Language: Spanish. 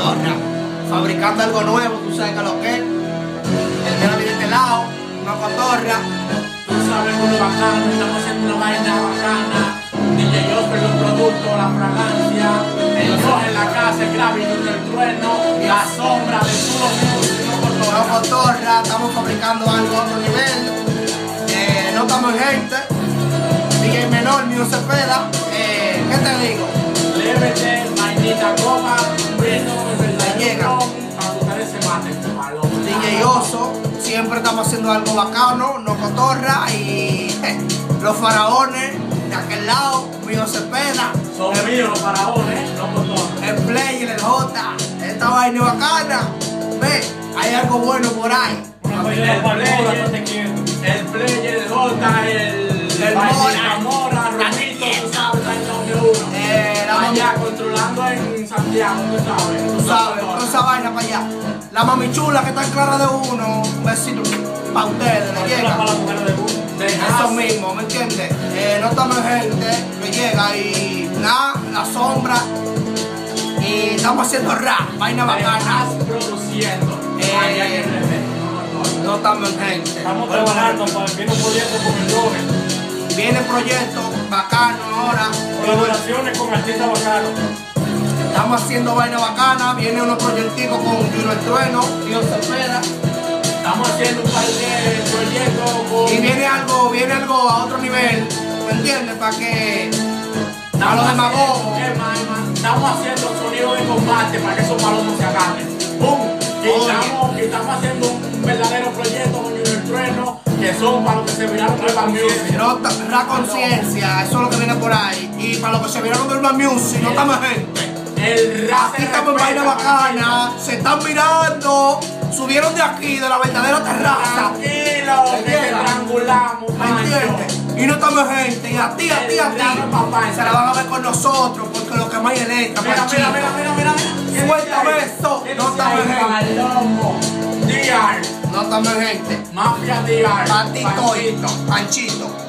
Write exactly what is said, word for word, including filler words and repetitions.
cotorra, fabricando algo nuevo, tú sabes que lo que es. El mío viene de este lado, una cotorra. Tú sabes con lo bacano, estamos haciendo una vaina bacana. D J Oscar, los productos, la fragancia, el rojo en la casa, el gravity, el trueno, la sombra de tu Una cotorra, estamos fabricando algo a otro nivel. Eh, no estamos en gente. D J Menor, mío Cepeda. Eh, ¿Qué te digo? Lévete, vainita goma, bueno, Me llega. para que ustedes se maten. D J Oso, siempre estamos haciendo algo bacano, no cotorra y je, los faraones de aquel lado, mío Cepeda. Son el, míos los faraones, no cotorra. El Play, el J, esta vaina es bacana. Ve, hay algo bueno por ahí. El player, el player, el J, el... El Mora, Mora, Romito, tú sabes, el nombre uno. Eh, la mami, allá controlando en Santiago, tú sabes. tú sabes, toda esa vaina para allá. La mami chula que está en clara de uno, un besito para ustedes, le llega. Eso mismo, ¿me entiendes? Eh, no estamos en gente, me llega y nada, la sombra. Y estamos haciendo rap, vaina bacana. Estás produciendo. Eh, no estamos en gente. Estamos trabajando para viene un proyecto con el Roger. Viene proyecto bacano ahora. Colaboraciones con artistas bacanos. Estamos haciendo vaina bacana. Viene unos proyecticos con Juno el Trueno, Dios se espera. Estamos haciendo un par de proyectos con... Y viene algo, viene algo a otro nivel, ¿me entiendes? Para que a los demagogos. Estamos haciendo sonido de combate para que esos palomos se agarren. ¡Bum! Y estamos, y estamos haciendo un verdadero proyecto con Juno el Trueno, que son para los que se viraron de Urban Music. La conciencia, eso es lo que viene por ahí. Y para los que se viraron de Urban Music, no estamos en gente. El rap Aquí estamos en vaina bacana, se están mirando, subieron de aquí, de la verdadera terraza. Tranquilo, que te triangulamos, ¿Me entiendes? Y no estamos en gente, y a ti, a ti, a ti, se la van a ver con nosotros, porque lo que más hay es letra, mira, mira, mira, mira, mira, mira. Suéltame eso, no estamos en gente. Palomo, D R, No estamos en gente. Mafia D R, Patito, Panchito.